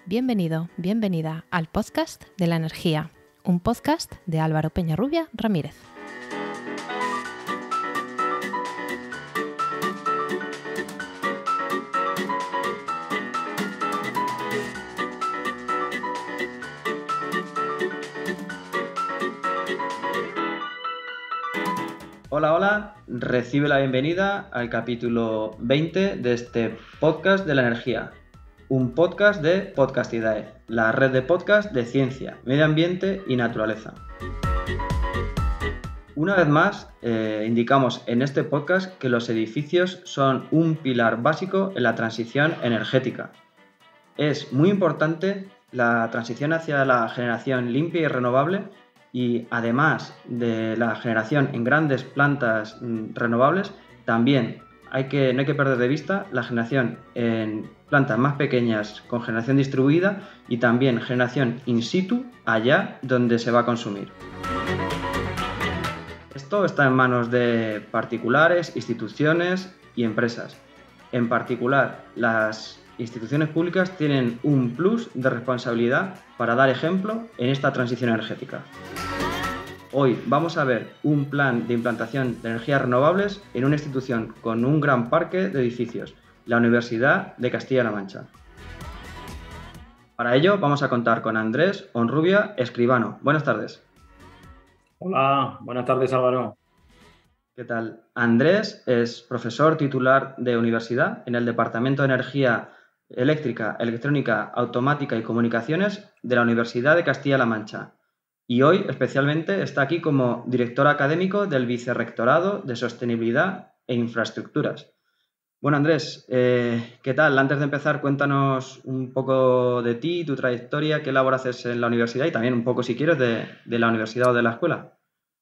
Bienvenido, bienvenida al podcast de la energía, un podcast de Álvaro Peñarrubia Ramírez. Hola, hola, recibe la bienvenida al capítulo 20 de este podcast de la energía, un podcast de Podcastidae, la red de podcast de ciencia, medio ambiente y naturaleza. Una vez más, indicamos en este podcast que los edificios son un pilar básico en la transición energética. Es muy importante la transición hacia la generación limpia y renovable y además de la generación en grandes plantas renovables, también no hay que perder de vista la generación en plantas más pequeñas con generación distribuida y también generación in situ allá donde se va a consumir. Esto está en manos de particulares, instituciones y empresas. En particular, las instituciones públicas tienen un plus de responsabilidad para dar ejemplo en esta transición energética. Hoy vamos a ver un plan de implantación de energías renovables en una institución con un gran parque de edificios, la Universidad de Castilla-La Mancha. Para ello vamos a contar con Andrés Onrubia Escribano. Buenas tardes. Hola, buenas tardes, Álvaro. ¿Qué tal? Andrés es profesor titular de universidad en el Departamento de Energía Eléctrica, Electrónica, Automática y Comunicaciones de la Universidad de Castilla-La Mancha. Y hoy, especialmente, está aquí como director académico del Vicerrectorado de Sostenibilidad e Infraestructuras. Bueno, Andrés, ¿qué tal? Antes de empezar, cuéntanos un poco de ti, tu trayectoria, qué labor haces en la universidad y también un poco, si quieres, de la universidad o de la escuela.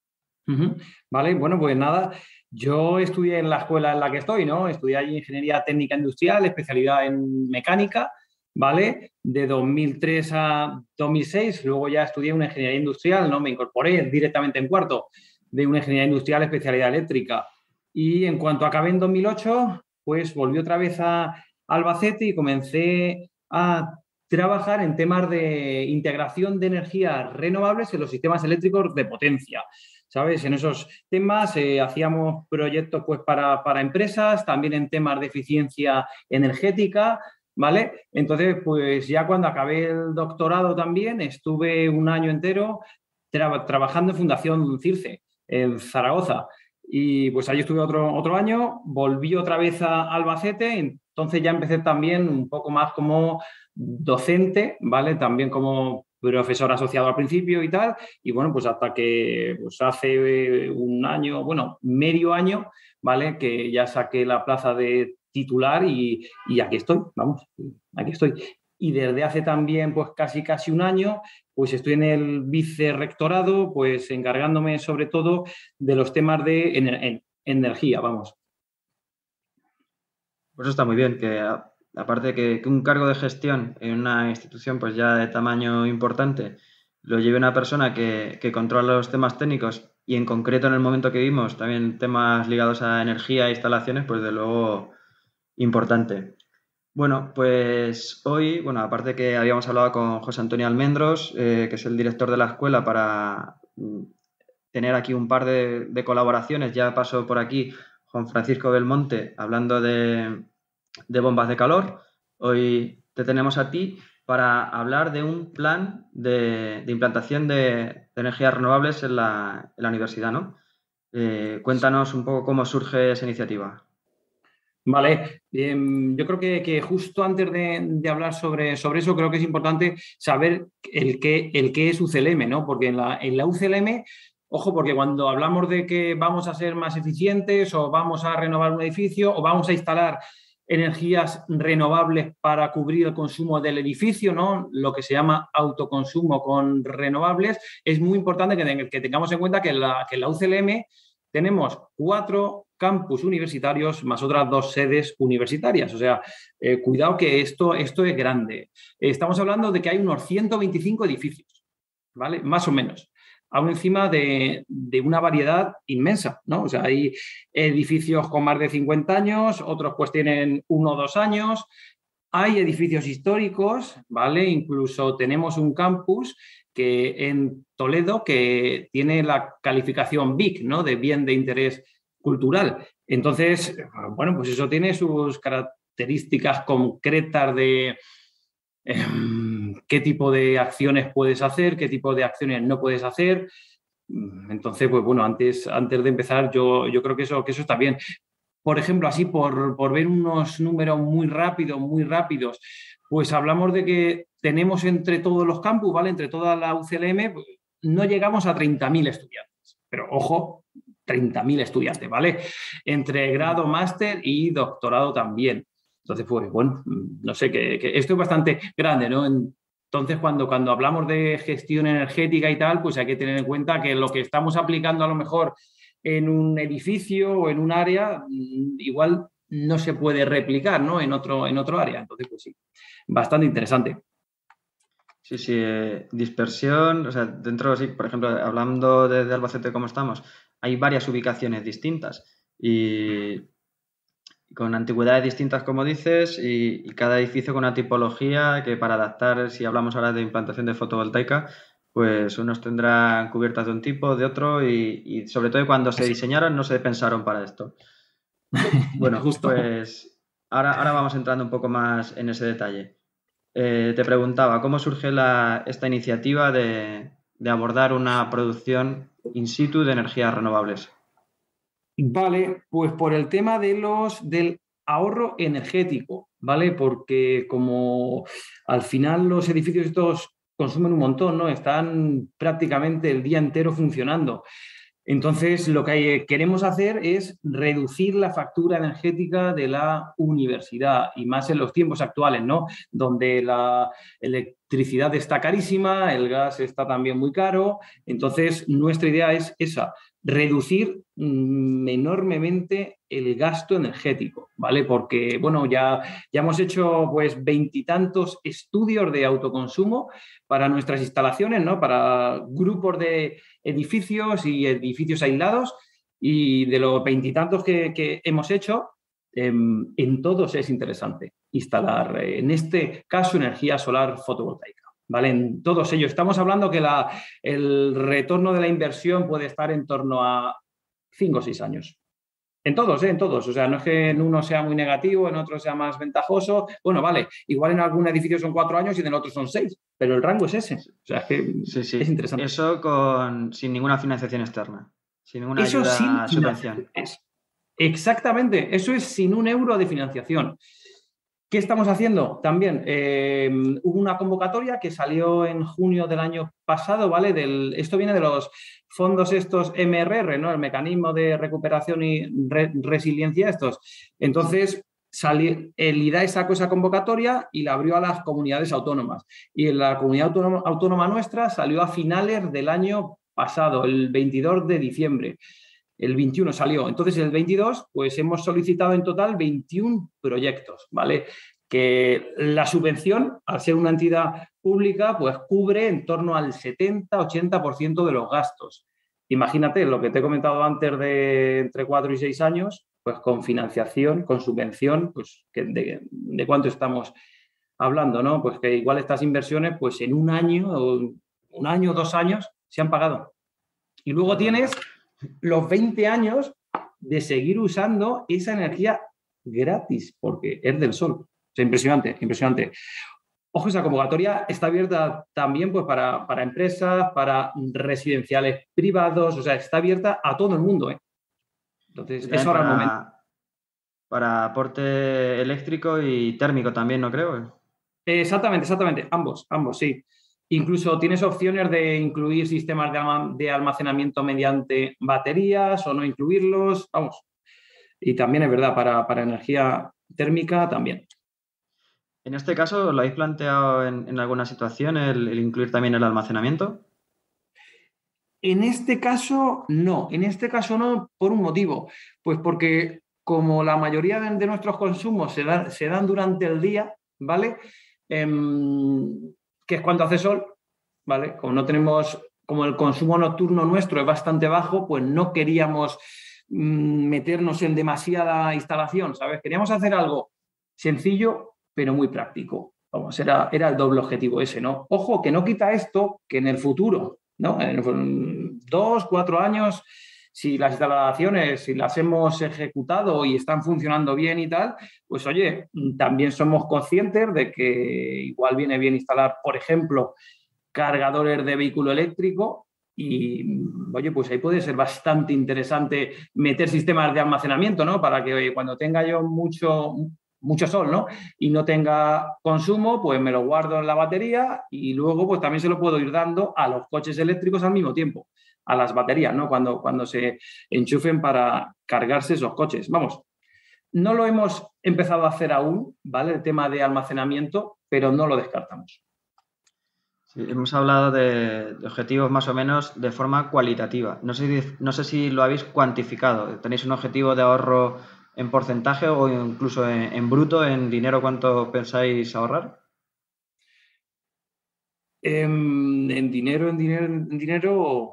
Vale, bueno, pues nada, yo estudié en la escuela en la que estoy, ¿no? Estudié allí Ingeniería Técnica Industrial, especialidad en mecánica, ¿vale? De 2003 a 2006, luego ya estudié una Ingeniería Industrial, ¿no? Me incorporé directamente en cuarto de una Ingeniería Industrial, especialidad eléctrica. Y en cuanto acabé en 2008, pues volví otra vez a Albacete y comencé a trabajar en temas de integración de energías renovables en los sistemas eléctricos de potencia. ¿Sabes? En esos temas hacíamos proyectos pues, para empresas, también en temas de eficiencia energética, ¿vale? Entonces, pues ya cuando acabé el doctorado también, estuve un año entero trabajando en Fundación CIRCE, en Zaragoza. Y pues ahí estuve otro año, volví otra vez a Albacete, entonces ya empecé también un poco más como docente, ¿vale? También como profesor asociado al principio y tal, y bueno, pues hasta que pues hace un año, bueno, medio año, ¿vale? Que ya saqué la plaza de titular y aquí estoy, vamos, aquí estoy. Y desde hace también, pues casi un año, pues estoy en el vicerrectorado, pues encargándome sobre todo de los temas de energía, vamos. Pues eso está muy bien, que aparte que un cargo de gestión en una institución pues ya de tamaño importante lo lleve una persona que controla los temas técnicos y en concreto en el momento que vimos también temas ligados a energía e instalaciones, pues de luego importante. Bueno, pues hoy, aparte que habíamos hablado con José Antonio Almendros, que es el director de la escuela, para tener aquí un par de colaboraciones, ya pasó por aquí Juan Francisco Belmonte hablando de bombas de calor. Hoy te tenemos a ti para hablar de un plan de implantación de energías renovables en la universidad, ¿no? Cuéntanos un poco cómo surge esa iniciativa. Vale, yo creo que justo antes de hablar sobre eso, creo que es importante saber el qué es UCLM, ¿no? Porque en la UCLM, ojo, porque cuando hablamos de que vamos a ser más eficientes o vamos a renovar un edificio o vamos a instalar energías renovables para cubrir el consumo del edificio, ¿no? Lo que se llama autoconsumo con renovables, es muy importante que tengamos en cuenta que en la UCLM tenemos 4 campus universitarios más otras 2 sedes universitarias. O sea, cuidado que esto es grande. Estamos hablando de que hay unos 125 edificios, ¿vale? Más o menos. Aún encima de una variedad inmensa, ¿no? O sea, hay edificios con más de 50 años, otros pues tienen 1 o 2 años. Hay edificios históricos, ¿vale? Incluso tenemos un campus que en Toledo que tiene la calificación BIC, ¿no? De bien de interés cultural. Entonces, bueno, pues eso tiene sus características concretas de qué tipo de acciones puedes hacer, qué tipo de acciones no puedes hacer. Entonces, pues bueno, antes de empezar, yo creo que eso está bien. Por ejemplo, así por ver unos números muy rápidos, pues hablamos de que tenemos entre todos los campus, ¿vale? Entre toda la UCLM, pues, no llegamos a 30.000 estudiantes. Pero ojo, 30.000 estudiantes, ¿vale? Entre grado, máster y doctorado también. Entonces, pues bueno, no sé, que esto es bastante grande, ¿no? Entonces, cuando hablamos de gestión energética y tal, pues hay que tener en cuenta que lo que estamos aplicando a lo mejor en un edificio o en un área, igual no se puede replicar, ¿no? En otro área. Entonces, pues sí, bastante interesante. Sí, sí, dispersión, o sea, dentro, sí, por ejemplo, hablando de Albacete como estamos, hay varias ubicaciones distintas y con antigüedades distintas, como dices, y cada edificio con una tipología que para adaptar, si hablamos ahora de implantación de fotovoltaica, pues unos tendrán cubiertas de un tipo, de otro, y sobre todo cuando se diseñaron no se pensaron para esto. Bueno, Justo. pues ahora vamos entrando un poco más en ese detalle. Te preguntaba, ¿cómo surge esta iniciativa de abordar una producción in situ de energías renovables? Vale, pues por el tema del ahorro energético, ¿vale? Porque como al final los edificios estos consumen un montón, ¿no? Están prácticamente el día entero funcionando. Entonces, lo que queremos hacer es reducir la factura energética de la universidad y más en los tiempos actuales, ¿no? Donde la electricidad está carísima, el gas está también muy caro. Entonces, nuestra idea es esa, reducir enormemente el gasto energético, ¿vale? Porque, bueno, ya hemos hecho pues 20 y tantos estudios de autoconsumo para nuestras instalaciones, ¿no? Para grupos de edificios y edificios aislados, y de los 20 y tantos que hemos hecho, en todos es interesante instalar, en este caso, energía solar fotovoltaica. ¿Vale? En todos ellos. Estamos hablando que el retorno de la inversión puede estar en torno a 5 o 6 años. En todos, en todos. O sea, no es que en uno sea muy negativo, en otro sea más ventajoso. Bueno, vale, igual en algún edificio son 4 años y en el otro son 6, pero el rango es ese. O sea, es que Sí. es interesante. Eso sin ninguna financiación externa, sin ninguna Eso ayuda, subvención. Exactamente, eso es sin un euro de financiación. ¿Qué estamos haciendo? También hubo una convocatoria que salió en junio del año pasado, ¿vale? Esto viene de los fondos estos MRR, ¿no? El mecanismo de recuperación y resiliencia estos. Entonces, el IDAE sacó esa convocatoria y la abrió a las comunidades autónomas. Y en la comunidad autónoma nuestra salió a finales del año pasado, el 22 de diciembre. El 21 salió. Entonces, el 22, pues hemos solicitado en total 21 proyectos, ¿vale? Que la subvención, al ser una entidad pública, pues cubre en torno al 70-80% de los gastos. Imagínate lo que te he comentado antes de entre 4 y 6 años, pues con financiación, con subvención, pues de cuánto estamos hablando, ¿no? Pues que igual estas inversiones, pues en un año, 2 años, se han pagado. Y luego tienes los 20 años de seguir usando esa energía gratis, porque es del sol. O sea, impresionante, impresionante. Ojo, esa convocatoria está abierta también pues, para empresas, para residenciales privados, o sea, está abierta a todo el mundo, ¿eh? Entonces, es ahora el momento. Para aporte eléctrico y térmico también, ¿no creo? Exactamente, ambos, sí. Incluso tienes opciones de incluir sistemas de almacenamiento mediante baterías o no incluirlos, vamos. Y también es verdad, para energía térmica también. En este caso, ¿lo habéis planteado en alguna situación el incluir también el almacenamiento? En este caso, no. En este caso no, por un motivo. Pues porque como la mayoría de nuestros consumos se dan durante el día, ¿vale? Que es cuando hace sol, ¿vale? Como el consumo nocturno nuestro es bastante bajo, pues no queríamos meternos en demasiada instalación, ¿sabes? Queríamos hacer algo sencillo, pero muy práctico. Vamos, era el doble objetivo ese, ¿no? Ojo, que no quita esto que en el futuro, ¿no? En 2, 4 años, si las instalaciones, si las hemos ejecutado y están funcionando bien y tal, pues oye, también somos conscientes de que igual viene bien instalar, por ejemplo, cargadores de vehículo eléctrico y, oye, pues ahí puede ser bastante interesante meter sistemas de almacenamiento, ¿no? Para que, oye, cuando tenga yo mucho sol, ¿no? Y no tenga consumo, pues me lo guardo en la batería y luego pues también se lo puedo ir dando a los coches eléctricos al mismo tiempo, a las baterías, ¿no? Cuando se enchufen para cargarse esos coches. Vamos, no lo hemos empezado a hacer aún, ¿vale? El tema de almacenamiento, pero no lo descartamos. Sí, hemos hablado de objetivos más o menos de forma cualitativa. No sé si lo habéis cuantificado. ¿Tenéis un objetivo de ahorro en porcentaje o incluso en bruto, en dinero, cuánto pensáis ahorrar? En dinero.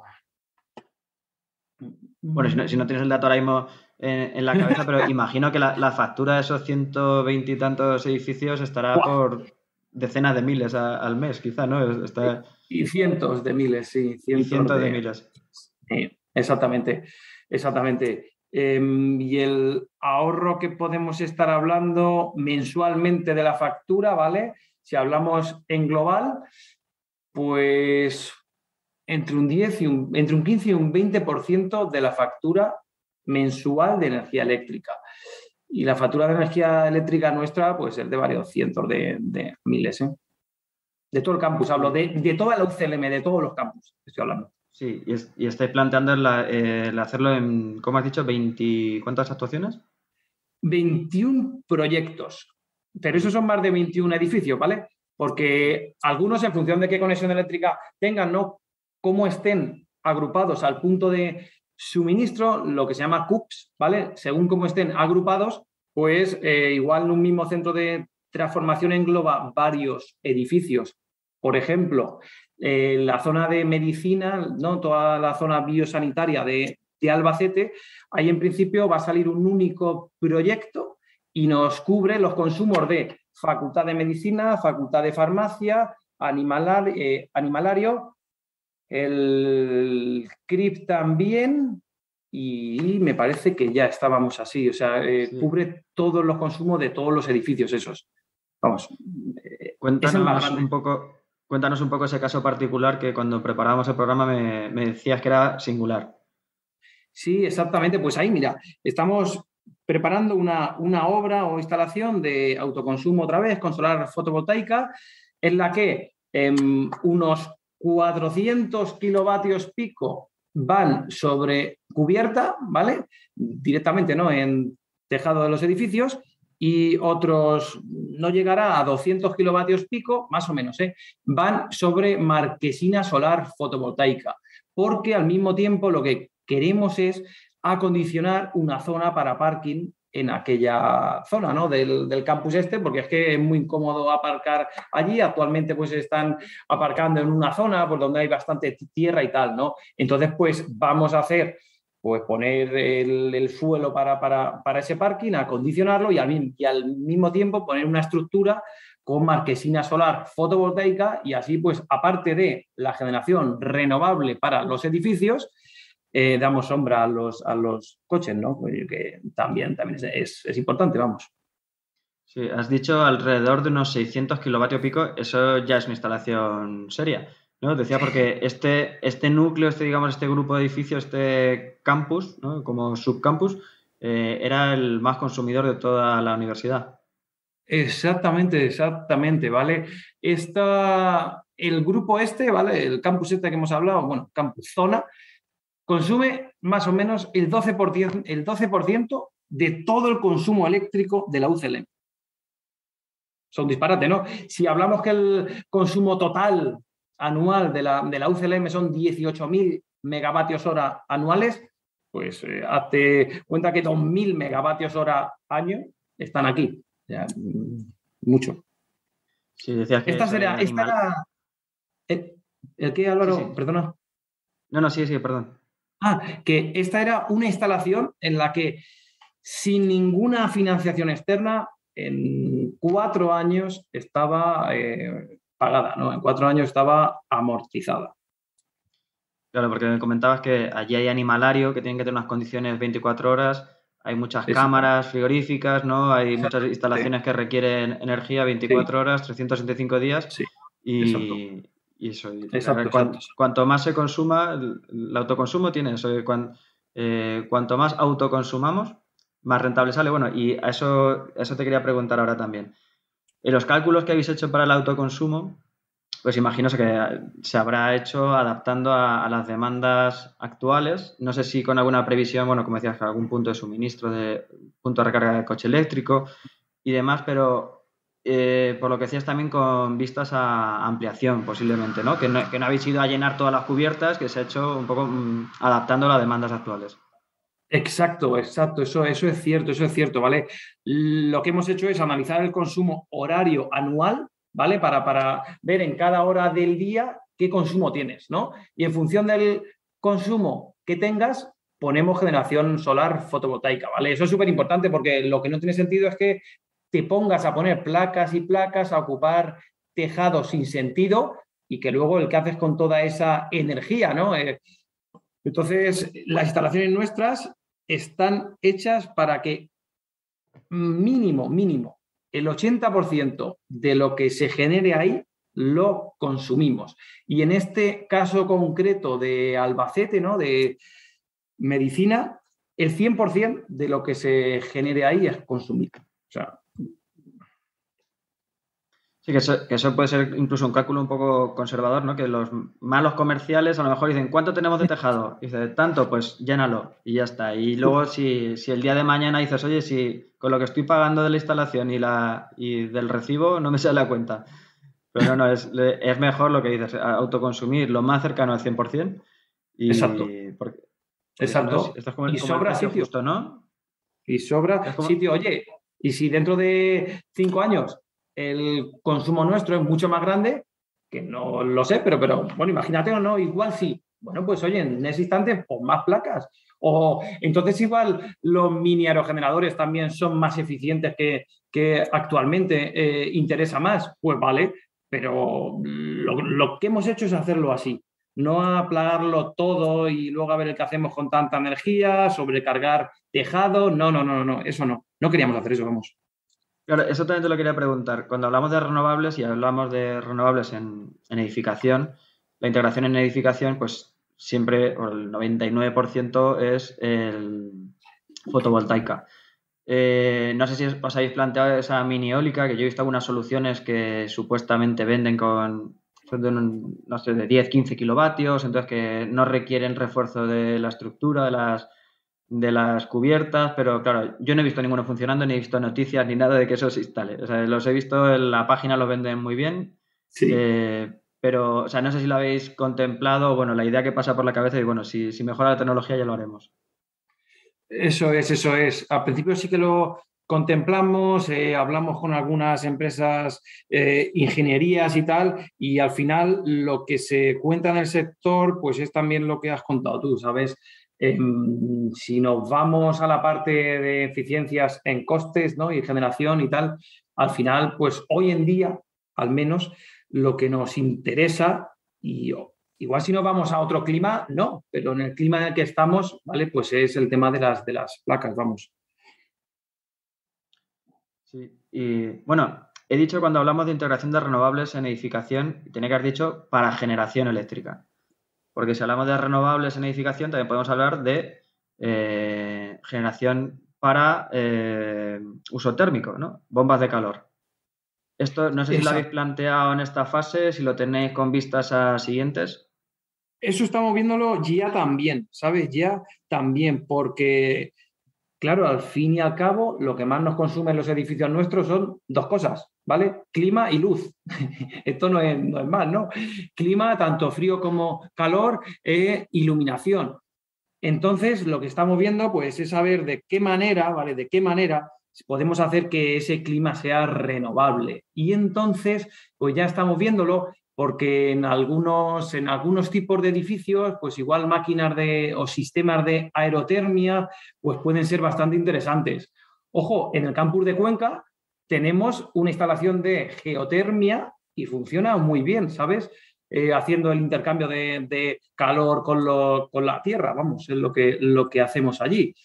Bueno, si no tienes el dato ahora mismo en la cabeza, pero imagino que la factura de esos 120 y tantos edificios estará por decenas de miles al mes, quizá, ¿no? Y cientos de miles, sí. Cientos de miles. Sí, exactamente. Y el ahorro que podemos estar hablando mensualmente de la factura, ¿vale? Si hablamos en global, pues entre un 15 y un 20% de la factura mensual de energía eléctrica. Y la factura de energía eléctrica nuestra, pues es de varios cientos de miles, ¿eh? De todo el campus, hablo de toda la UCLM, de todos los campus, estoy hablando. Sí, y estáis planteando el hacerlo en, ¿cómo has dicho? ¿Cuántas actuaciones? 21 proyectos, pero esos son más de 21 edificios, ¿vale? Porque algunos, en función de qué conexión eléctrica tengan, ¿no? Cómo estén agrupados al punto de suministro, lo que se llama CUPS, ¿vale? Según cómo estén agrupados, pues igual en un mismo centro de transformación engloba varios edificios. Por ejemplo, la zona de medicina, ¿no? Toda la zona biosanitaria de Albacete, ahí en principio va a salir un único proyecto y nos cubre los consumos de Facultad de Medicina, Facultad de Farmacia, Animalario, el CRIP también, y me parece que ya estábamos así, o sea, sí. Cubre todos los consumos de todos los edificios esos. Vamos, Cuéntanos un poco ese caso particular que cuando preparábamos el programa me decías que era singular. Sí, exactamente. Pues ahí, mira, estamos preparando una obra o instalación de autoconsumo otra vez con solar fotovoltaica, en la que unos 400 kilovatios pico van sobre cubierta, ¿vale? Directamente, ¿no? En tejado de los edificios, y otros no llegará a 200 kilovatios pico, más o menos, van sobre marquesina solar fotovoltaica, porque al mismo tiempo lo que queremos es acondicionar una zona para parking en aquella zona, ¿no? del campus porque es que es muy incómodo aparcar allí. Actualmente pues están aparcando en una zona pues, donde hay bastante tierra y tal, ¿no? Entonces pues vamos a hacer, pues poner el suelo para ese parking, acondicionarlo y al mismo tiempo poner una estructura con marquesina solar fotovoltaica, y así pues aparte de la generación renovable para los edificios, damos sombra a los coches, ¿no? Pues que también es importante, vamos. Sí, has dicho alrededor de unos 600 kilovatios pico, eso ya es una instalación seria, ¿no? Decía porque este núcleo, este grupo de edificios, este campus, ¿no? Como subcampus, era el más consumidor de toda la universidad. Exactamente, ¿vale? El grupo ¿vale? El campus que hemos hablado, bueno, campus zona, consume más o menos el 12% de todo el consumo eléctrico de la UCLM. Son disparate, ¿no? Si hablamos que el consumo total anual de la UCLM son 18.000 megavatios hora anuales, pues hazte cuenta que 2.000 megavatios hora año están aquí. O sea, mucho. Sí, decías que esta era ¿el qué, Álvaro? Sí. Perdona. No, sí, perdón. Que esta era una instalación en la que sin ninguna financiación externa en 4 años estaba pagada, ¿no? En 4 años estaba amortizada. Claro, porque me comentabas que allí hay animalario, que tienen que tener unas condiciones 24 horas, hay muchas cámaras frigoríficas, ¿no? Hay muchas instalaciones que requieren energía 24 horas, 365 días. Sí, exacto. Y eso. Exacto. Cuanto más se consuma, el autoconsumo tiene eso. Cuanto más autoconsumamos, más rentable sale. Bueno, y eso te quería preguntar ahora también. En los cálculos que habéis hecho para el autoconsumo, pues imagino que se habrá hecho adaptando a las demandas actuales. No sé si con alguna previsión, bueno, como decías, algún punto de suministro, punto de recarga de coche eléctrico y demás, pero por lo que decías también con vistas a ampliación posiblemente, ¿no? Que no habéis ido a llenar todas las cubiertas, que se ha hecho un poco adaptando a las demandas actuales. Exacto. Eso es cierto, ¿vale? Lo que hemos hecho es analizar el consumo horario anual, ¿vale? Para ver en cada hora del día qué consumo tienes, ¿no? Y en función del consumo que tengas, ponemos generación solar fotovoltaica, ¿vale? Eso es súper importante porque lo que no tiene sentido es que te pongas a poner placas y placas, a ocupar tejados sin sentido y que luego el que haces con toda esa energía, ¿no? Entonces, las instalaciones nuestras están hechas para que mínimo, el 80% de lo que se genere ahí lo consumimos. Y en este caso concreto de Albacete, ¿no? De medicina, el 100% de lo que se genere ahí es consumido. O sea, sí, que eso puede ser incluso un cálculo un poco conservador, ¿no? Que los malos comerciales a lo mejor dicen, ¿cuánto tenemos de tejado? Y dice, tanto, pues llénalo y ya está. Y luego si el día de mañana dices, oye, si con lo que estoy pagando de la instalación y del recibo no me sale la cuenta. Pero no, es mejor lo que dices, autoconsumir lo más cercano al 100%. Exacto. Exacto. Esto es como y sobra el precio sitio. justo, ¿no? Y sobra sitio. Oye, y si dentro de 5 años el consumo nuestro es mucho más grande, que no lo sé, pero bueno, imagínate o no, igual sí. Bueno, pues oye, en ese instante, pues más placas. O entonces igual los mini aerogeneradores también son más eficientes que actualmente interesa más. Pues vale, pero lo que hemos hecho es hacerlo así. No aplagarlo todo y luego a ver qué hacemos con tanta energía, sobrecargar tejado. No, eso no. No queríamos hacer eso, vamos. Claro, eso también te lo quería preguntar. Cuando hablamos de renovables y hablamos de renovables en edificación, la integración en edificación, pues siempre, o el 99% es fotovoltaica. No sé si os habéis planteado esa mini eólica, que yo he visto algunas soluciones que supuestamente venden no sé, de 10, 15 kilovatios, entonces que no requieren refuerzo de la estructura, de las cubiertas, pero claro, yo no he visto ninguno funcionando, ni he visto noticias ni nada de que eso se instale. O sea, los he visto en la página, lo venden muy bien, sí. Pero, o sea, no sé si lo habéis contemplado, bueno, la idea que pasa por la cabeza y bueno, si mejora la tecnología ya lo haremos. Eso es. Al principio sí que lo contemplamos, hablamos con algunas empresas, ingenierías y tal, y al final lo que se cuenta en el sector, pues es también lo que has contado tú, ¿sabes? Si nos vamos a la parte de eficiencias en costes, ¿no? Y generación y tal, al final, pues hoy en día, al menos, lo que nos interesa, y igual si nos vamos a otro clima, no, pero en el clima en el que estamos, ¿vale? Pues es el tema de las placas, vamos. Sí, y bueno, he dicho cuando hablamos de integración de renovables en edificación, tenía que haber dicho para generación eléctrica. Porque si hablamos de renovables en edificación, también podemos hablar de generación para uso térmico, ¿no? Bombas de calor. Esto no sé si lo habéis planteado en esta fase, si lo tenéis con vistas a siguientes. Eso estamos viéndolo ya también, ¿sabes? Ya también, porque, claro, al fin y al cabo, lo que más nos consume en los edificios nuestros son 2 cosas, ¿vale? Clima y luz. Esto no es más, ¿no? Clima, tanto frío como calor, iluminación. Entonces, lo que estamos viendo, pues, es saber de qué manera, ¿vale? De qué manera podemos hacer que ese clima sea renovable. Y entonces, pues ya estamos viéndolo, porque en algunos tipos de edificios, pues igual máquinas o sistemas de aerotermia, pues pueden ser bastante interesantes. Ojo, en el campus de Cuenca tenemos una instalación de geotermia y funciona muy bien, ¿sabes? Haciendo el intercambio de calor con la tierra, vamos, es lo que hacemos allí.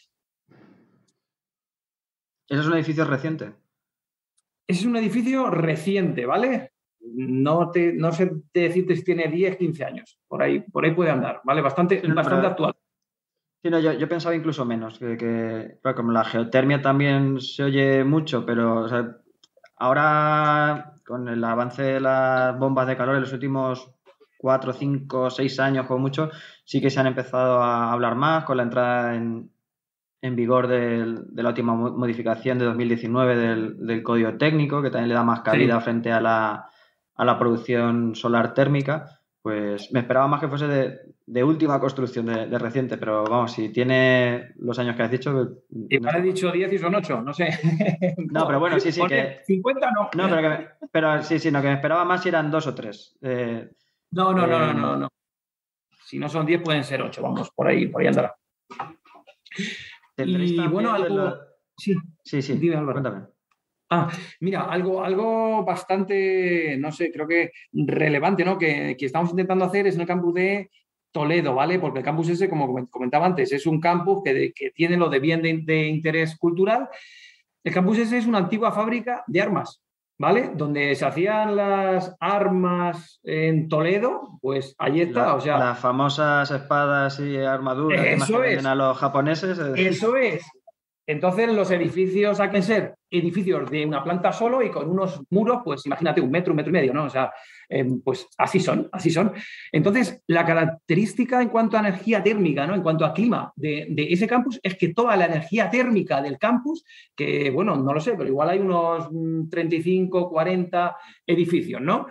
¿Eso es un edificio reciente? Ese es un edificio reciente, ¿vale? No sé decirte si tiene 10, 15 años. Por ahí puede andar, ¿vale? Bastante actual. Sí, no, yo pensaba incluso menos, claro, como la geotermia también se oye mucho, pero o sea, ahora con el avance de las bombas de calor en los últimos 4, 5, 6 años como mucho, sí que se han empezado a hablar más con la entrada en vigor de la última modificación de 2019 del Código Técnico, que también le da más cabida frente a la producción solar térmica. Pues me esperaba más que fuese de última construcción, de reciente, pero vamos, si tiene los años que has dicho... Igual he dicho 10 y son 8, no sé. No, pero bueno, sí, que... 50 no. No, pero sí, no, que me esperaba más si eran 2 o 3. No. Si no son 10 pueden ser 8, vamos, por ahí andará. Y bueno, algo... Sí, dime, Álvaro. Cuéntame. Mira, algo bastante, no sé, creo que relevante, ¿no? Que estamos intentando hacer es en el campus de Toledo, ¿vale? Porque el campus ese, como comentaba antes, es un campus que tiene lo de bien de interés cultural. El campus ese es una antigua fábrica de armas, ¿vale? Donde se hacían las armas en Toledo, pues allí está, o sea... Las famosas espadas y armaduras que venden a los japoneses. Eso es. Entonces, los edificios hay que ser edificios de una planta solo y con unos muros, pues imagínate, 1 metro, 1,5 metros, ¿no? O sea, pues así son. Entonces, la característica en cuanto a energía térmica, ¿no? En cuanto a clima de ese campus es que toda la energía térmica del campus, que, bueno, no lo sé, pero igual hay unos 35, 40 edificios, ¿no?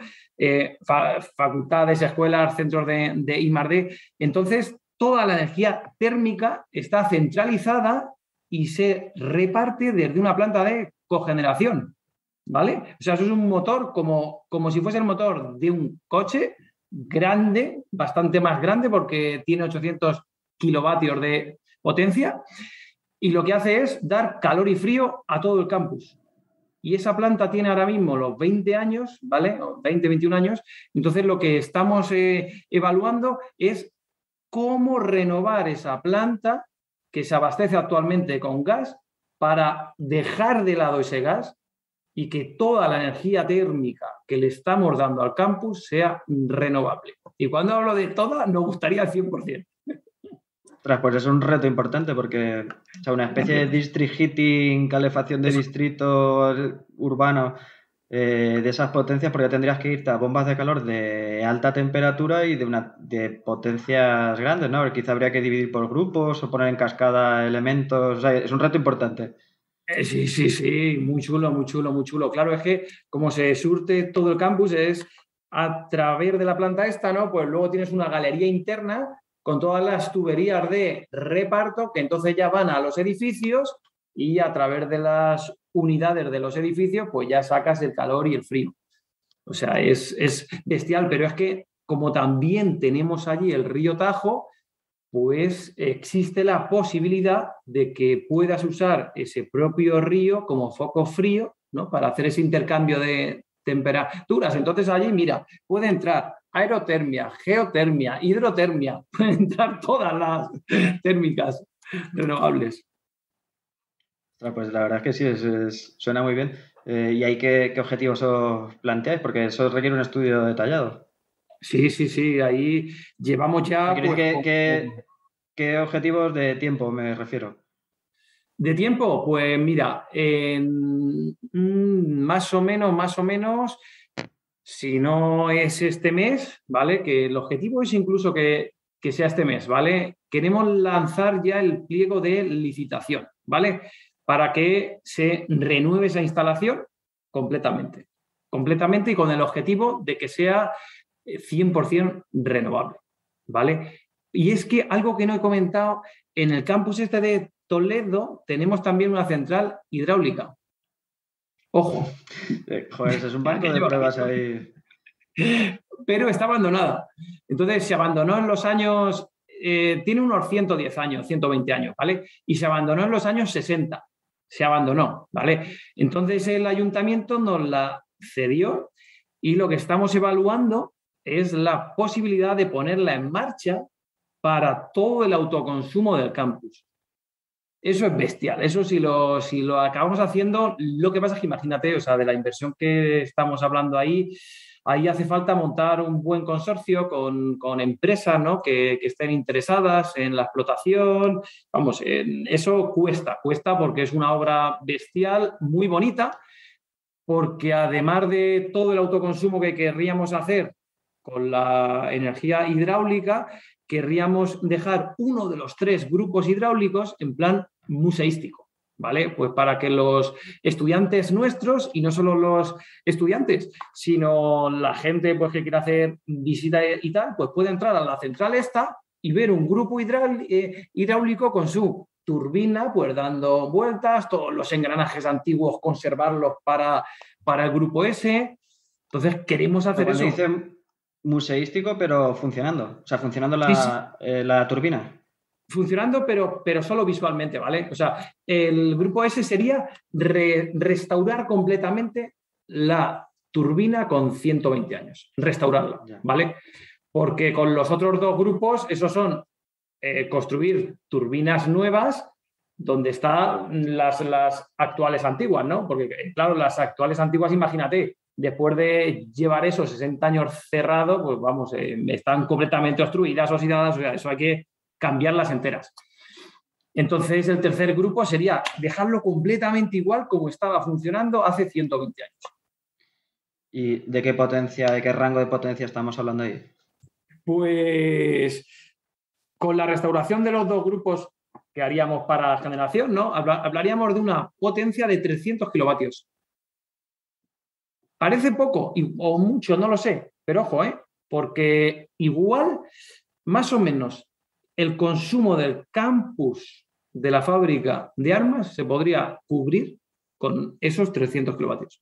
Facultades, escuelas, centros de I+D. Entonces, toda la energía térmica está centralizada y se reparte desde una planta de cogeneración, ¿vale? O sea, eso es un motor como si fuese el motor de un coche grande, bastante más grande porque tiene 800 kilovatios de potencia y lo que hace es dar calor y frío a todo el campus. Y esa planta tiene ahora mismo los 20 años, ¿vale? 20, 21 años. Entonces, lo que estamos evaluando es cómo renovar esa planta que se abastece actualmente con gas para dejar de lado ese gas y que toda la energía térmica que le estamos dando al campus sea renovable. Y cuando hablo de toda, nos gustaría al 100%. Pues es un reto importante porque una especie de district heating, calefacción de distrito urbano de esas potencias, porque tendrías que irte a bombas de calor de alta temperatura y de potencias grandes, ¿no? Quizá habría que dividir por grupos o poner en cascada elementos. O sea, es un reto importante. Sí, muy chulo. Claro, es que como se surte todo el campus es a través de la planta esta, ¿no? Pues luego tienes una galería interna con todas las tuberías de reparto que entonces ya van a los edificios y a través de las unidades de los edificios pues ya sacas el calor y el frío. O sea, es bestial, pero es que como también tenemos allí el río Tajo, pues existe la posibilidad de que puedas usar ese propio río como foco frío, ¿no? Para hacer ese intercambio de temperaturas. Entonces allí, mira, puede entrar aerotermia, geotermia, hidrotermia, pueden entrar todas las térmicas renovables. Pues la verdad es que sí, suena muy bien. ¿Y ahí qué objetivos os planteáis? Porque eso requiere un estudio detallado. Sí, ahí llevamos ya... ¿Qué objetivos de tiempo me refiero? ¿De tiempo? Pues mira, más o menos, si no es este mes, ¿vale? Que el objetivo es incluso que sea este mes, ¿vale? Queremos lanzar ya el pliego de licitación, ¿vale? Para que se renueve esa instalación completamente y con el objetivo de que sea 100% renovable, ¿vale? Y es que algo que no he comentado, en el campus este de Toledo tenemos también una central hidráulica. Ojo. Joder, es un banco de pruebas ahí. Pero está abandonada. Entonces se abandonó en los años... tiene unos 110 años, 120 años, ¿vale? Y se abandonó en los años 60. se abandonó, ¿vale? Entonces el ayuntamiento nos la cedió y lo que estamos evaluando es la posibilidad de ponerla en marcha para todo el autoconsumo del campus. Eso es bestial. Eso si lo acabamos haciendo, lo que pasa es que imagínate, o sea, de la inversión que estamos hablando ahí hace falta montar un buen consorcio con empresas, ¿no? que estén interesadas en la explotación. Vamos, eso cuesta porque es una obra bestial, muy bonita, porque además de todo el autoconsumo que querríamos hacer con la energía hidráulica, querríamos dejar uno de los 3 grupos hidráulicos en plan museístico, ¿vale? Pues para que los estudiantes nuestros, y no solo los estudiantes, sino la gente pues, que quiera hacer visita y tal, pues puede entrar a la central esta y ver un grupo hidráulico con su turbina, pues dando vueltas, todos los engranajes antiguos, conservarlos para el grupo S. Entonces, queremos hacer eso. Dice museístico, pero funcionando. O sea, funcionando la turbina. Funcionando, pero solo visualmente, ¿vale? O sea, el grupo S sería restaurar completamente la turbina con 120 años. Restaurarla, ¿vale? Porque con los otros 2 grupos, esos son construir turbinas nuevas donde están las actuales antiguas, ¿no? Porque, claro, las actuales antiguas, imagínate, después de llevar esos 60 años cerrados, pues vamos, están completamente obstruidas, oxidadas, o sea, eso hay que cambiarlas enteras. Entonces, el tercer grupo sería dejarlo completamente igual como estaba funcionando hace 120 años. ¿Y de qué potencia, de qué rango de potencia estamos hablando ahí? Pues con la restauración de los 2 grupos que haríamos para la generación, ¿no? Hablaríamos de una potencia de 300 kilovatios. Parece poco o mucho, no lo sé, pero ojo, porque igual, más o menos, el consumo del campus de la fábrica de armas se podría cubrir con esos 300 kilovatios.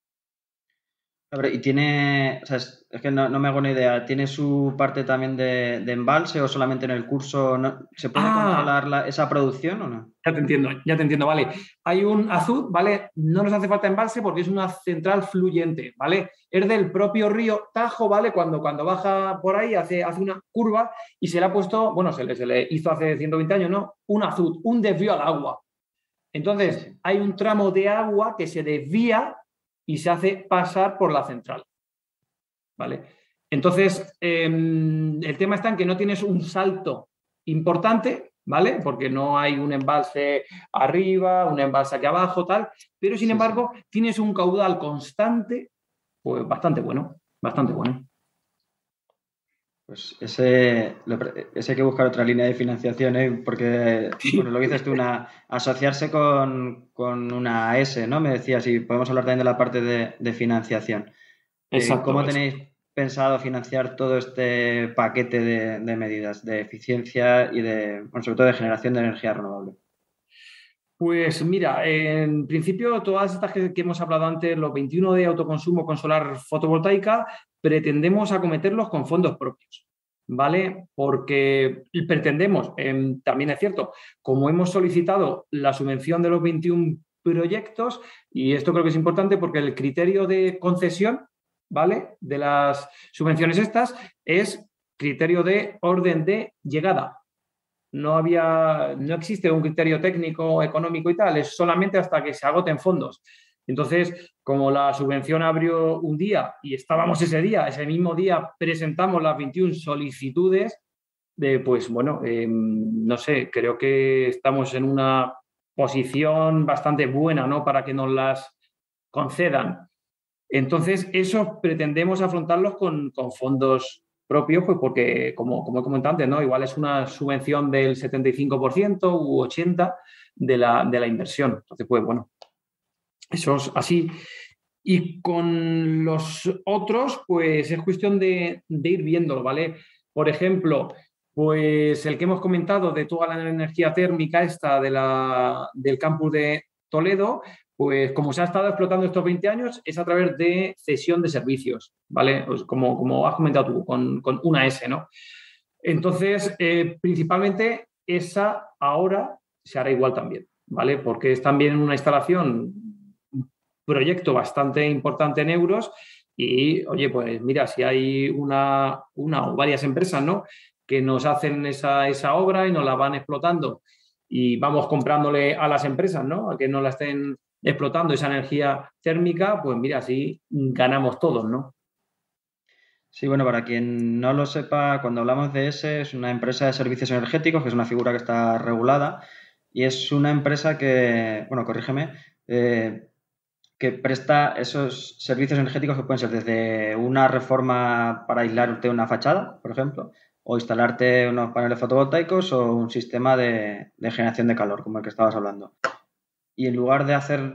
Y tiene, o sea, es que no me hago una idea, ¿tiene su parte también de embalse o solamente en el curso se puede controlar esa producción o no? Ya te entiendo, vale. Hay un azud, ¿vale? No nos hace falta embalse porque es una central fluyente, ¿vale? Es del propio río Tajo, ¿vale? Cuando baja por ahí hace una curva y se le ha puesto, bueno, se le hizo hace 120 años, ¿no? Un azud, un desvío al agua. Entonces, hay un tramo de agua que se desvía y se hace pasar por la central, ¿vale? Entonces, el tema está en que no tienes un salto importante, ¿vale? Porque no hay un embalse arriba, un embalse aquí abajo, tal, pero sin embargo tienes un caudal constante, pues bastante bueno, bastante bueno. Pues ese hay que buscar otra línea de financiación, porque bueno, lo que dices tú, asociarse con una S, ¿no? Me decías, y podemos hablar también de la parte de financiación. Exacto. ¿Cómo tenéis pensado financiar todo este paquete de medidas de eficiencia y sobre todo de generación de energía renovable? Pues mira, en principio todas estas que hemos hablado antes, los 21 de autoconsumo con solar fotovoltaica, pretendemos acometerlos con fondos propios, ¿vale? Porque pretendemos, también es cierto, como hemos solicitado la subvención de los 21 proyectos, y esto creo que es importante porque el criterio de concesión, ¿vale?, de las subvenciones estas es criterio de orden de llegada. No existe un criterio técnico, económico y tal, es solamente hasta que se agoten fondos. Entonces, como la subvención abrió un día y estábamos ese mismo día presentamos las 21 solicitudes, pues bueno, no sé, creo que estamos en una posición bastante buena, ¿no?, para que nos las concedan. Entonces, eso pretendemos afrontarlos con fondos propios, pues porque, como he comentado antes, ¿no?, igual es una subvención del 75% u 80% de la inversión. Entonces, pues bueno, eso es así. Y con los otros, pues es cuestión de ir viéndolo, ¿vale? Por ejemplo, pues el que hemos comentado de toda la energía térmica esta del campus de Toledo, pues como se ha estado explotando estos 20 años, es a través de cesión de servicios, ¿vale? Pues como has comentado tú, con una S, ¿no? Entonces, principalmente esa ahora se hará igual también, ¿vale? Porque es también una instalación, un proyecto bastante importante en euros y, oye, pues mira, si hay una o varias empresas, ¿no?, que nos hacen esa obra y nos la van explotando y vamos comprándole a las empresas, ¿no?, a que nos la estén explotando esa energía térmica, pues mira, así ganamos todos, ¿no? Sí, bueno, para quien no lo sepa, cuando hablamos de ESE es una empresa de servicios energéticos, que es una figura que está regulada y es una empresa que, bueno, corrígeme, que presta esos servicios energéticos que pueden ser desde una reforma para aislarte una fachada, por ejemplo, o instalarte unos paneles fotovoltaicos o un sistema de generación de calor, como el que estabas hablando. Y en lugar de hacer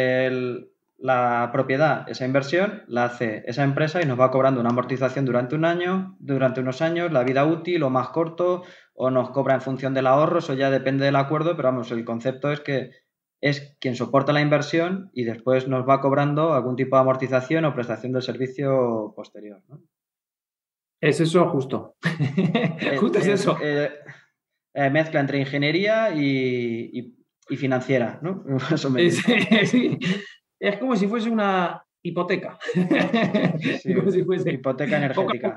la propiedad, esa inversión, la hace esa empresa y nos va cobrando una amortización durante un año, durante unos años, la vida útil o más corto, o nos cobra en función del ahorro, eso ya depende del acuerdo, pero vamos, el concepto es que es quien soporta la inversión y después nos va cobrando algún tipo de amortización o prestación del servicio posterior, ¿no? Es eso justo. Justo es eso. Mezcla entre ingeniería y financiera, ¿no? Más o menos. Sí. Es como si fuese una hipoteca. Sí, como si fuese hipoteca energética.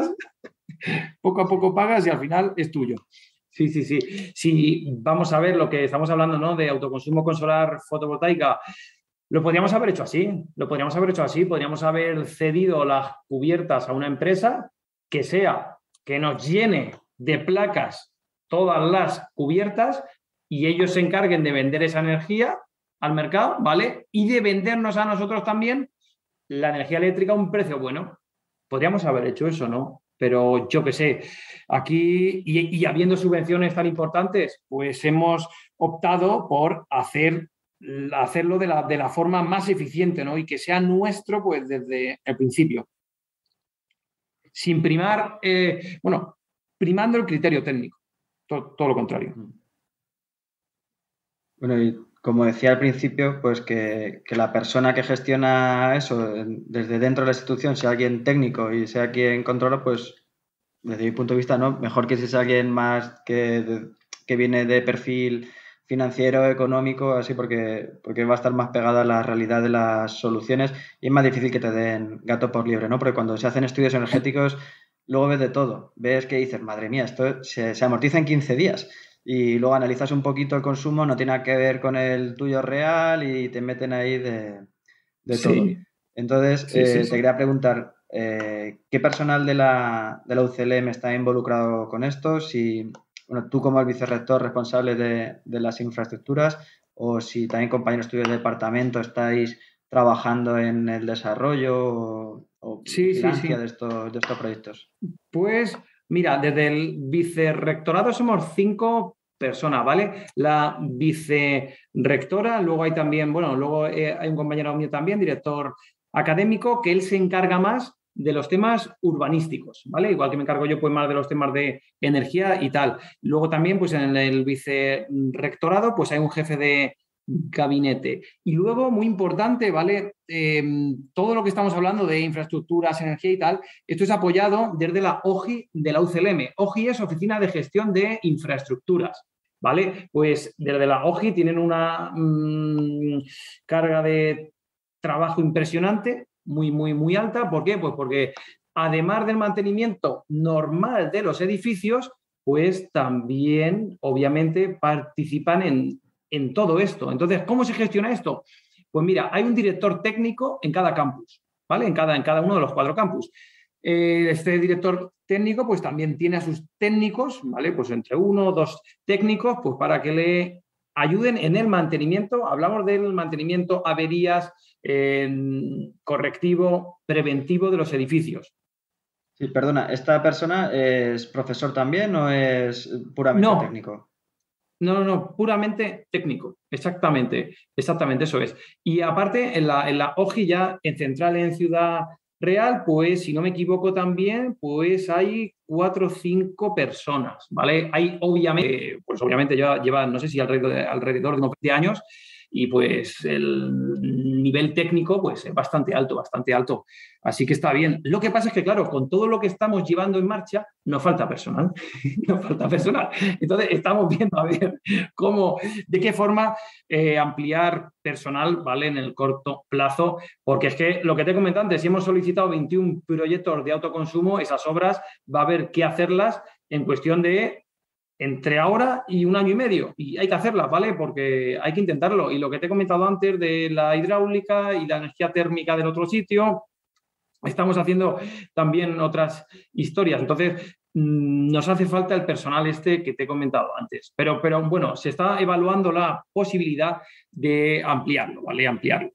Poco a poco pagas y al final es tuyo. Sí. Si vamos a ver lo que estamos hablando, ¿no?, de autoconsumo con solar fotovoltaica, lo podríamos haber hecho así. Podríamos haber cedido las cubiertas a una empresa que nos llene de placas todas las cubiertas y ellos se encarguen de vender esa energía al mercado, ¿vale? Y de vendernos a nosotros también la energía eléctrica a un precio bueno. Podríamos haber hecho eso, ¿no? Pero yo qué sé, aquí, y habiendo subvenciones tan importantes, pues hemos optado por hacerlo de la forma más eficiente, ¿no? Y que sea nuestro, pues, desde el principio. Sin primar, primando el criterio técnico. Todo lo contrario. Bueno, y como decía al principio, pues que la persona que gestiona eso desde dentro de la institución sea alguien técnico y sea quien controla, pues desde mi punto de vista, no. Mejor que si es alguien más que viene de perfil financiero, económico, así porque va a estar más pegada a la realidad de las soluciones y es más difícil que te den gato por liebre, ¿no? Porque cuando se hacen estudios energéticos, luego ves de todo. Ves que dices, madre mía, esto se amortiza en 15 días. Y luego analizas un poquito el consumo, no tiene nada que ver con el tuyo real y te meten ahí de todo. Sí. Entonces, te quería preguntar, ¿qué personal de la UCLM está involucrado con esto? Si, bueno, tú como el vicerrector responsable de las infraestructuras o si también compañeros tuyos de departamento estáis trabajando en el desarrollo o vigilancia de estos proyectos. Pues mira, desde el vicerrectorado somos 5 personas, ¿vale? La vicerrectora, luego hay también, hay un compañero mío también, director académico, que él se encarga más de los temas urbanísticos, ¿vale? Igual que me encargo yo pues más de los temas de energía y tal. Luego también pues en el vicerrectorado pues hay un jefe de gabinete. Y luego, muy importante, ¿vale? Todo lo que estamos hablando de infraestructuras, energía y tal, esto es apoyado desde la OGI de la UCLM. OGI es Oficina de Gestión de Infraestructuras, ¿vale? Pues desde la OGI tienen una carga de trabajo impresionante, muy alta. ¿Por qué? Pues porque además del mantenimiento normal de los edificios, pues también, obviamente, participan en todo esto. Entonces, ¿cómo se gestiona esto? Pues mira, hay un director técnico en cada campus, ¿vale? En cada uno de los 4 campus. Este director técnico pues también tiene a sus técnicos, ¿vale? Pues entre 1 o 2 técnicos, pues para que le ayuden en el mantenimiento. Hablamos del mantenimiento, averías, correctivo, preventivo de los edificios. Sí, perdona, ¿esta persona es profesor también o es puramente técnico? No, puramente técnico, exactamente, eso es. Y aparte, en la OGI ya, en central en Ciudad Real, pues si no me equivoco también, pues hay 4 o 5 personas, ¿vale? Hay obviamente ya lleva, no sé si alrededor de unos 20 años, y pues el nivel técnico pues es bastante alto, bastante alto. Así que está bien. Lo que pasa es que, claro, con todo lo que estamos llevando en marcha, nos falta personal. Nos falta personal. Entonces, estamos viendo a ver cómo, de qué forma ampliar personal, ¿vale? En el corto plazo, porque es que lo que te he comentado antes, si hemos solicitado 21 proyectos de autoconsumo, esas obras va a haber que hacerlas en cuestión de entre ahora y 1 año y medio. Y hay que hacerlas, ¿vale? Porque hay que intentarlo. Y lo que te he comentado antes de la hidráulica y la energía térmica del otro sitio, estamos haciendo también otras historias. Entonces, nos hace falta el personal este que te he comentado antes. Pero bueno, se está evaluando la posibilidad de ampliarlo, ¿vale? Ampliarlo.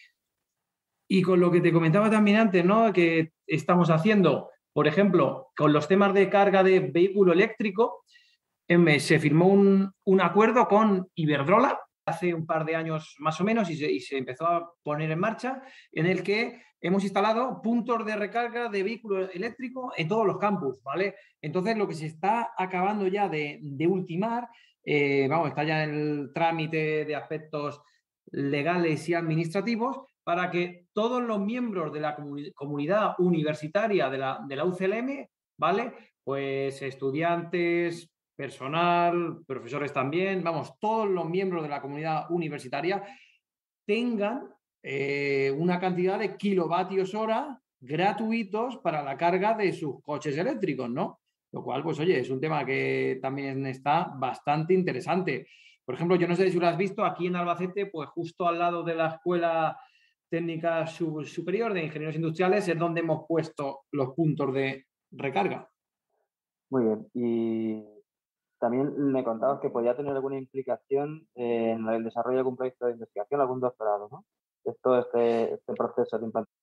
Y con lo que te comentaba también antes, ¿no? Que estamos haciendo, por ejemplo, con los temas de carga de vehículo eléctrico, se firmó un acuerdo con Iberdrola hace un par de años más o menos y se empezó a poner en marcha, en el que hemos instalado puntos de recarga de vehículo eléctrico en todos los campus, ¿vale? Entonces, lo que se está acabando ya de ultimar, está ya en el trámite de aspectos legales y administrativos para que todos los miembros de la comunidad universitaria de la UCLM, ¿vale? Pues estudiantes, personal, profesores también, todos los miembros de la comunidad universitaria tengan una cantidad de kilovatios hora gratuitos para la carga de sus coches eléctricos, ¿no? Lo cual, pues oye, es un tema que también está bastante interesante. Por ejemplo, yo no sé si lo has visto, aquí en Albacete, pues justo al lado de la Escuela Técnica Superior de Ingenieros Industriales es donde hemos puesto los puntos de recarga. Muy bien. Y también me contabas que podía tener alguna implicación en el desarrollo de algún proyecto de investigación, algún doctorado, ¿no? Este proceso de implantación.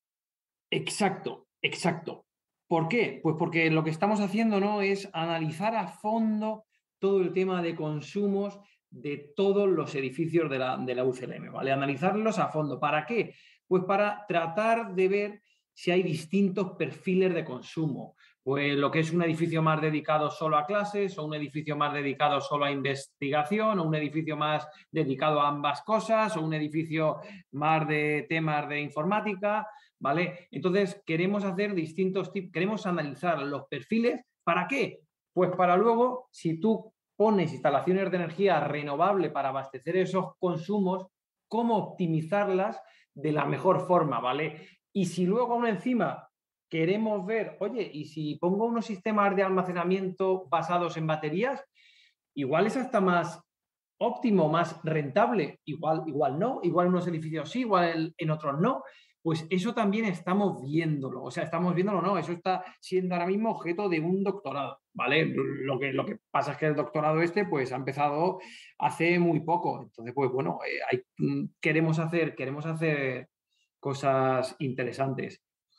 Exacto. ¿Por qué? Pues porque lo que estamos haciendo, ¿no?, es analizar a fondo todo el tema de consumos de todos los edificios de la UCLM, ¿vale? Analizarlos a fondo. ¿Para qué? Pues para tratar de ver si hay distintos perfiles de consumo. Pues lo que es un edificio más dedicado solo a clases, o un edificio más dedicado solo a investigación, o un edificio más dedicado a ambas cosas, o un edificio más de temas de informática, ¿vale? Entonces, queremos hacer distintos tipos, queremos analizar los perfiles. ¿Para qué? Pues para luego, si tú pones instalaciones de energía renovable para abastecer esos consumos, cómo optimizarlas de la mejor forma, ¿vale? Y si luego aún encima queremos ver, oye, y si pongo unos sistemas de almacenamiento basados en baterías, igual es hasta más óptimo, más rentable, igual no, igual en unos edificios sí, igual en otros no. Pues eso también estamos viéndolo, no, eso está siendo ahora mismo objeto de un doctorado, ¿vale? Lo que pasa es que el doctorado pues ha empezado hace muy poco, entonces pues bueno, queremos hacer cosas interesantes.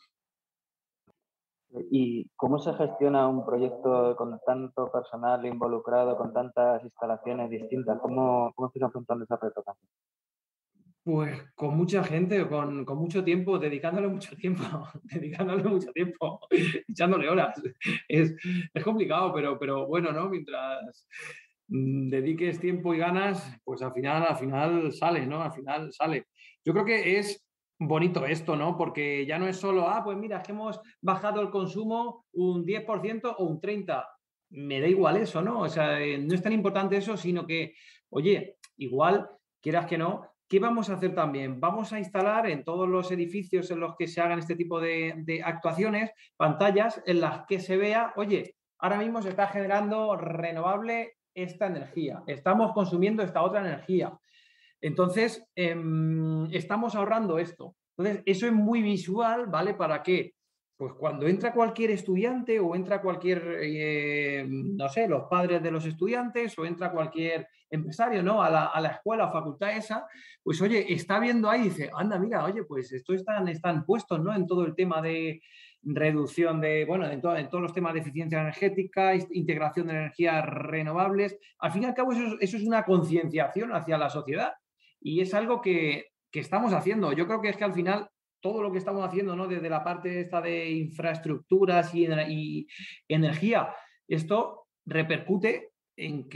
¿Y cómo se gestiona un proyecto con tanto personal involucrado, con tantas instalaciones distintas? ¿Cómo estáis afrontando esa reto? Pues con mucha gente, con mucho tiempo, dedicándole mucho tiempo, echándole horas. Es complicado, pero bueno, ¿no? Mientras dediques tiempo y ganas, pues al final sale, ¿no? Al final sale. Yo creo que es bonito esto, ¿no? Porque ya no es solo, pues mira, es que hemos bajado el consumo un 10% o un 30%. Me da igual eso, ¿no? O sea, no es tan importante eso, sino que, oye, igual, quieras que no, ¿qué vamos a hacer también? Vamos a instalar en todos los edificios en los que se hagan este tipo de actuaciones, pantallas en las que se vea, oye, ahora mismo se está generando renovable esta energía, estamos consumiendo esta otra energía. Entonces, estamos ahorrando esto. Entonces, eso es muy visual, ¿vale? ¿Para qué? Pues cuando entra cualquier estudiante o entra cualquier, no sé, los padres de los estudiantes o entra cualquier empresario, ¿no?, a la escuela o facultad esa, pues oye, está viendo ahí y dice, anda, mira, oye, pues esto están puestos, ¿no?, en todo el tema de reducción en todos los temas de eficiencia energética, integración de energías renovables. Al fin y al cabo, eso es una concienciación hacia la sociedad y es algo que estamos haciendo. Yo creo que es que al final todo lo que estamos haciendo, ¿no?, desde la parte esta de infraestructuras y energía, esto repercute en que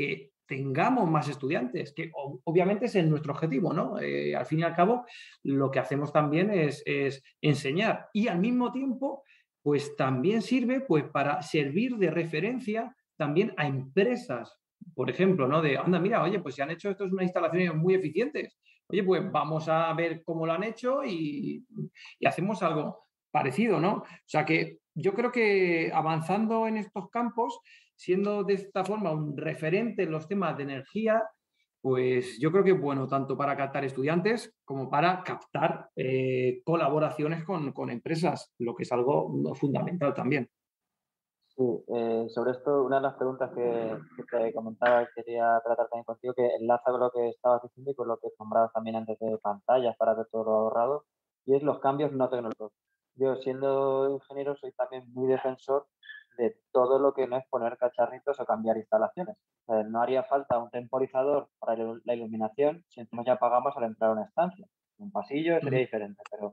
tengamos más estudiantes, que obviamente es nuestro objetivo, ¿no? Al fin y al cabo, lo que hacemos también es enseñar y al mismo tiempo, pues también sirve pues, para servir de referencia también a empresas, por ejemplo, ¿no? De, anda, mira, oye, pues si han hecho estas unas instalaciones muy eficientes, oye, pues vamos a ver cómo lo han hecho y hacemos algo parecido, ¿no? O sea que yo creo que avanzando en estos campos, siendo de esta forma un referente en los temas de energía, pues yo creo que es bueno tanto para captar estudiantes como para captar colaboraciones con empresas, lo que es algo fundamental también. Sí, sobre esto, una de las preguntas que te comentaba que quería tratar también contigo, que enlaza con lo que estabas diciendo y con lo que nombrabas también antes de pantallas para ver todo lo ahorrado, y es los cambios no tecnológicos. Yo, siendo ingeniero, soy también muy defensor de todo lo que no es poner cacharritos o cambiar instalaciones. No haría falta un temporizador para la iluminación si encima ya pagamos al entrar a una estancia. Un pasillo sería diferente, pero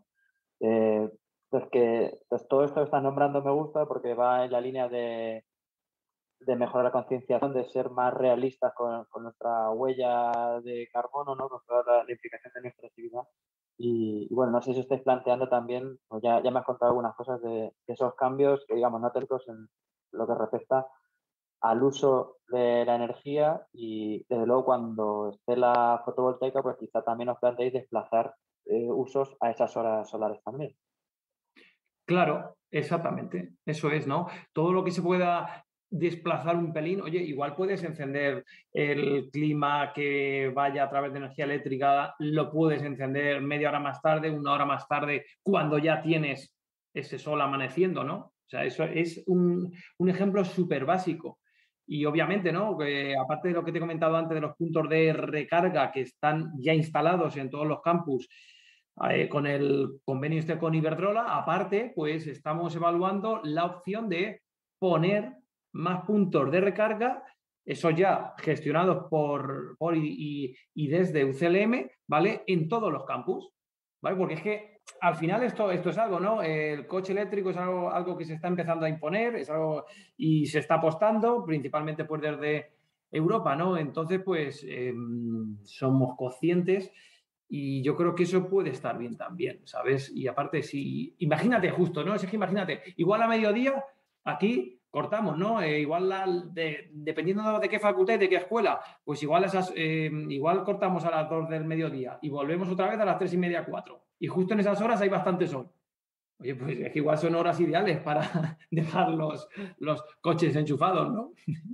pues todo esto que estás nombrando me gusta porque va en la línea de mejorar la concienciación, de ser más realistas con nuestra huella de carbono, ¿no? Con toda la implicación de nuestra actividad. Y bueno, no sé si estáis planteando también, pues ya me has contado algunas cosas de esos cambios, que digamos, no técnicos en lo que respecta al uso de la energía y desde luego cuando esté la fotovoltaica, pues quizá también os planteéis desplazar usos a esas horas solares también. Claro, exactamente, eso es, ¿no? Todo lo que se pueda desplazar un pelín, oye, igual puedes encender el clima que vaya a través de energía eléctrica, lo puedes encender media hora más tarde, una hora más tarde, cuando ya tienes ese sol amaneciendo, ¿no? O sea, eso es un ejemplo súper básico. Y obviamente, ¿no? Que aparte de lo que te he comentado antes de los puntos de recarga que están ya instalados en todos los campus, con el convenio este con Iberdrola, aparte, pues estamos evaluando la opción de poner más puntos de recarga, eso ya gestionados por y desde UCLM, ¿vale? En todos los campus, ¿vale? Porque es que al final esto es algo, ¿no? El coche eléctrico es algo que se está empezando a imponer, es algo y se está apostando, principalmente pues desde Europa, ¿no? Entonces, pues somos conscientes y yo creo que eso puede estar bien también, ¿sabes? Y aparte, si imagínate justo, ¿no? Es que imagínate, igual a mediodía aquí cortamos, ¿no? Dependiendo de qué facultad y de qué escuela, pues igual cortamos a las 2 del mediodía y volvemos otra vez a las 3:30, 4. Y justo en esas horas hay bastante sol. Oye, pues es que igual son horas ideales para dejar los coches enchufados, ¿no?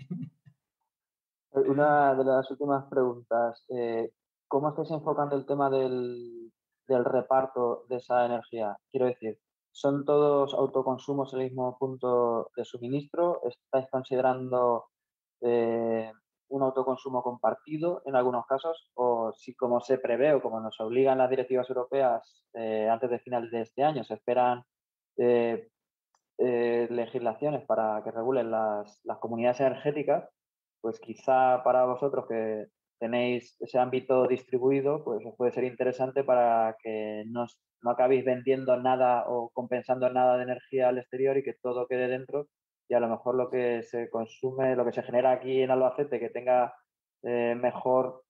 Una de las últimas preguntas, ¿cómo estáis enfocando el tema del reparto de esa energía? Quiero decir, ¿son todos autoconsumos en el mismo punto de suministro? ¿Estáis considerando un autoconsumo compartido en algunos casos? ¿O si, como se prevé o como nos obligan las directivas europeas antes de finales de este año, se esperan legislaciones para que regulen las comunidades energéticas? Pues quizá para vosotros que tenéis ese ámbito distribuido, pues os puede ser interesante para que no acabéis vendiendo nada o compensando nada de energía al exterior y que todo quede dentro, y a lo mejor lo que se consume, lo que se genera aquí en Albacete, que tenga mejor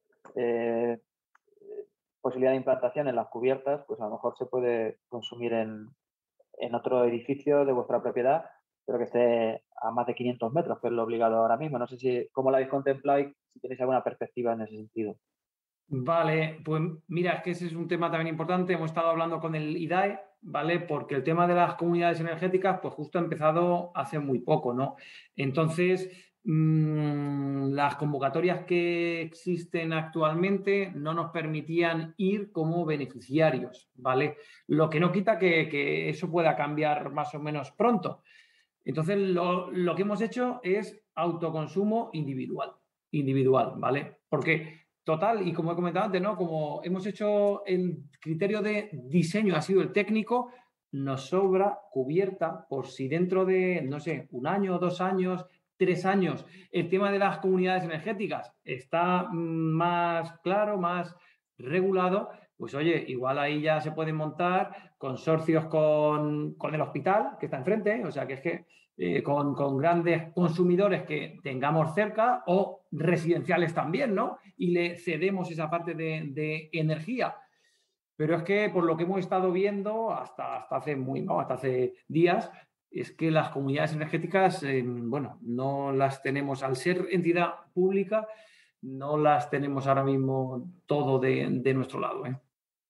posibilidad de implantación en las cubiertas, pues a lo mejor se puede consumir en otro edificio de vuestra propiedad, pero que esté a más de 500 metros, que es lo obligado ahora mismo. No sé cómo lo habéis contemplado y si tenéis alguna perspectiva en ese sentido. Vale, pues mira, es que ese es un tema también importante. Hemos estado hablando con el IDAE, ¿vale? Porque el tema de las comunidades energéticas, pues justo ha empezado hace muy poco, ¿no? Entonces, las convocatorias que existen actualmente no nos permitían ir como beneficiarios, ¿vale? Lo que no quita que eso pueda cambiar más o menos pronto. Entonces, lo que hemos hecho es autoconsumo individual, ¿vale? Porque, total, y como he comentado antes, ¿no? Como hemos hecho el criterio de diseño, ha sido el técnico, nos sobra cubierta por si dentro de, no sé, 1 año, 2 años, 3 años, el tema de las comunidades energéticas está más claro, más regulado, pues oye, igual ahí ya se pueden montar consorcios con el hospital que está enfrente, o sea que es que con grandes consumidores que tengamos cerca o residenciales también, ¿no? Y le cedemos esa parte de energía. Pero es que por lo que hemos estado viendo hasta hace días, es que las comunidades energéticas, bueno, no las tenemos, al ser entidad pública, no las tenemos ahora mismo todo de nuestro lado, ¿eh?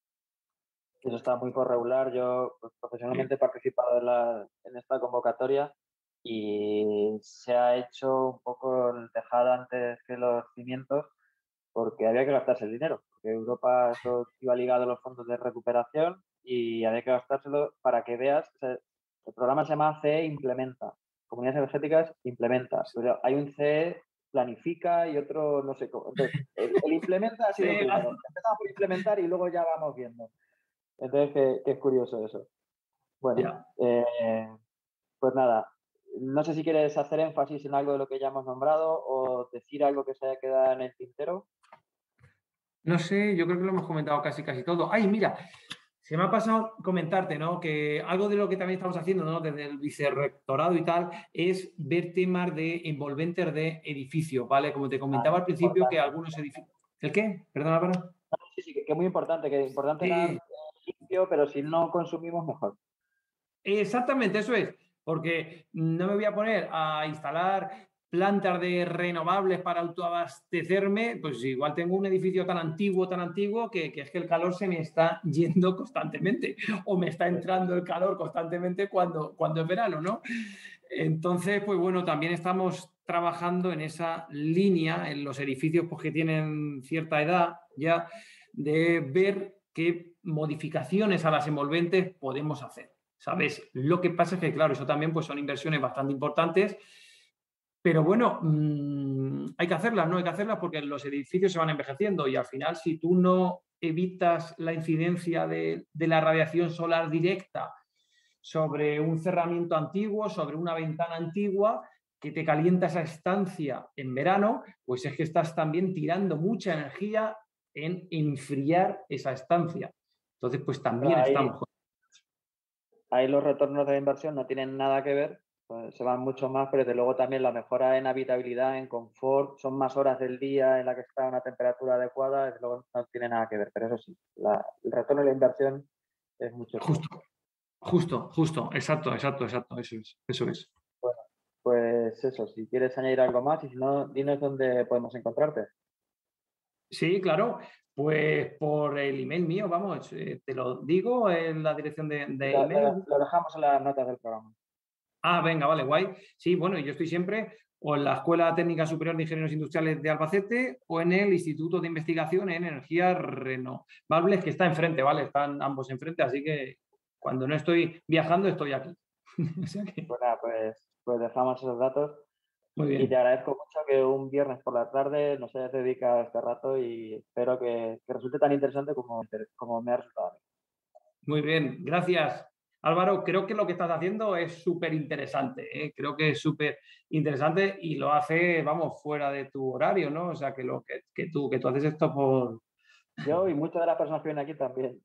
Eso está muy por regular. Yo pues, profesionalmente he participado en esta convocatoria y se ha hecho un poco el tejado antes que los cimientos porque había que gastarse el dinero. Porque Europa eso iba ligado a los fondos de recuperación y había que gastárselo para que veas. O sea, el programa se llama CE Implementa. Comunidades energéticas implementa. Pero hay un CE planifica y otro no sé cómo. Entonces, el implementa ha sido el primero. Empezamos por implementar y luego ya vamos viendo. Entonces, que es curioso eso. Bueno, pues nada, no sé si quieres hacer énfasis en algo de lo que ya hemos nombrado o decir algo que se haya quedado en el tintero. No sé, yo creo que lo hemos comentado casi todo. Ay, mira, se me ha pasado comentarte, ¿no? Que algo de lo que también estamos haciendo, ¿no? Desde el vicerrectorado y tal, es ver temas de envolventes de edificios, ¿vale? Como te comentaba al principio, que algunos edificios... ¿El qué? Perdón, Álvaro. Sí, que es muy importante, ganar limpio, pero si no consumimos, mejor. Exactamente, eso es, porque no me voy a poner a instalar plantas de renovables para autoabastecerme, pues igual tengo un edificio tan antiguo, que es que el calor se me está yendo constantemente o me está entrando el calor constantemente cuando es verano, ¿no? Entonces, pues bueno, también estamos trabajando en esa línea, en los edificios pues, que tienen cierta edad ya, de ver qué modificaciones a las envolventes podemos hacer. ¿Sabes? Lo que pasa es que, claro, eso también pues, son inversiones bastante importantes, pero bueno, hay que hacerlas, ¿no? Hay que hacerlas porque los edificios se van envejeciendo y al final, si tú no evitas la incidencia de la radiación solar directa sobre un cerramiento antiguo, sobre una ventana antigua, que te calienta esa estancia en verano, pues es que estás también tirando mucha energía en enfriar esa estancia. Entonces, pues también estamos... Ahí los retornos de la inversión no tienen nada que ver, pues se van mucho más, pero desde luego también la mejora en habitabilidad, en confort, son más horas del día en la que está a una temperatura adecuada, desde luego no tiene nada que ver, pero eso sí, el retorno de la inversión es mucho más. Justo, exacto, eso es. Bueno, pues eso, si quieres añadir algo más y si no, dinos dónde podemos encontrarte. Sí, claro, pues por el email mío, vamos, te lo digo en la dirección de email. Lo dejamos en las notas del programa. Ah, venga, vale, guay. Sí, bueno, yo estoy siempre o en la Escuela Técnica Superior de Ingenieros Industriales de Albacete o en el Instituto de Investigación en Energías Renovables, que está enfrente, ¿vale? Están ambos enfrente, así que cuando no estoy viajando, estoy aquí. O sea que... Pues nada, pues dejamos esos datos. Muy bien. Y te agradezco mucho que un viernes por la tarde nos hayas dedicado este rato y espero que resulte tan interesante como me ha resultado a mí. Muy bien, gracias. Álvaro, creo que lo que estás haciendo es súper interesante, ¿eh? Creo que es súper interesante y lo hace, vamos, fuera de tu horario, ¿no? O sea, que tú haces esto por... Yo y muchas de las personas que vienen aquí también.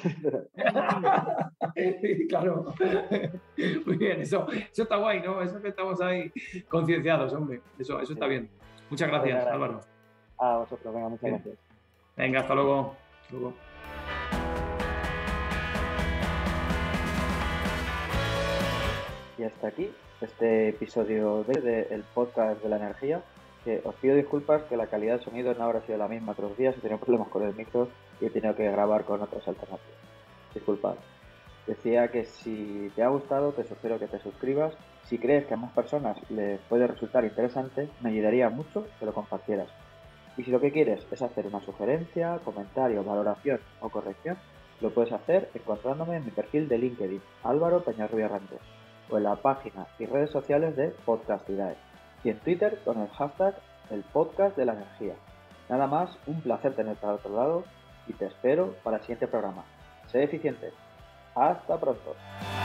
Sí, claro. Muy bien, eso está guay, ¿no? Eso que estamos ahí concienciados, hombre. Eso está bien. Muchas gracias, Álvaro. A vosotros, venga, muchas gracias. Venga, hasta luego. Hasta luego. Y hasta aquí este episodio del podcast de la energía, que os pido disculpas que la calidad de sonido no habrá sido la misma otros días, he tenido problemas con el micro y he tenido que grabar con otras alternativas. Disculpad. Decía que si te ha gustado te sugiero que te suscribas. Si crees que a más personas les puede resultar interesante, me ayudaría mucho que lo compartieras. Y si lo que quieres es hacer una sugerencia, comentario, valoración o corrección, lo puedes hacer encontrándome en mi perfil de LinkedIn, Álvaro Peñarrubia Rantes, o en la página y redes sociales de Podcastidae, y en Twitter con el hashtag El Podcast de la Energía. Nada más, un placer tenerte al otro lado y te espero para el siguiente programa. Sé eficiente. Hasta pronto.